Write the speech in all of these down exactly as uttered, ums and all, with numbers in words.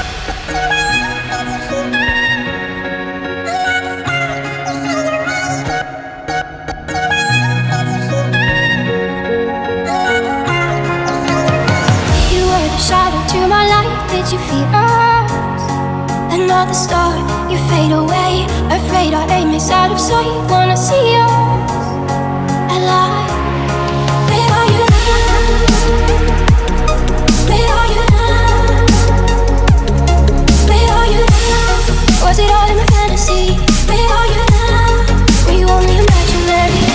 Did you feel us? Another star, you fade away. Afraid our aim is out of sight. Wanna see us alive. Where are you now? Where are you now? Where are you now? Was it all in my fantasy? Where are you now? Were you only imaginary?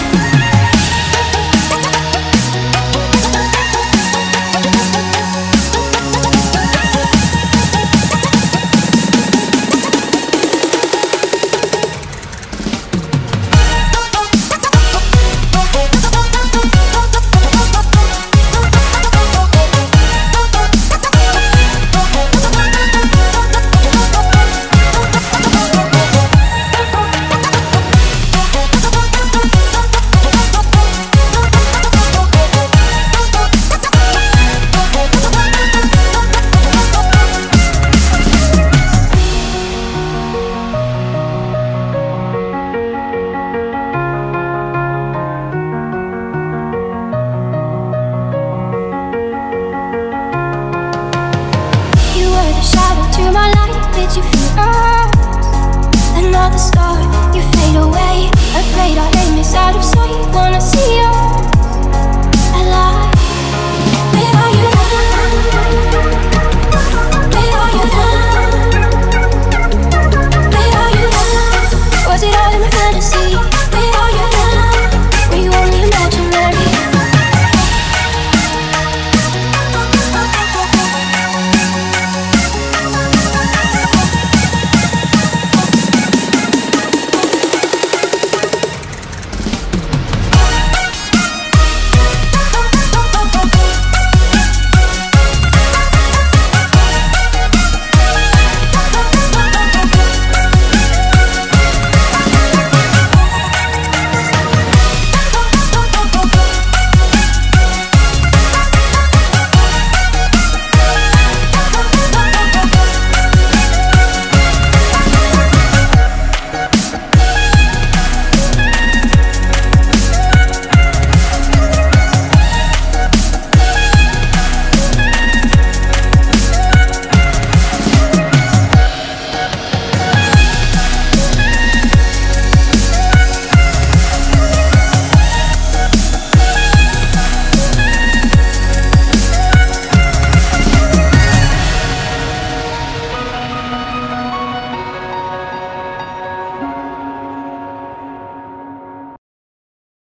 Did you feel us? Another star, you fade away. Afraid our aim is out of sight. Wanna see us alive. Where are you?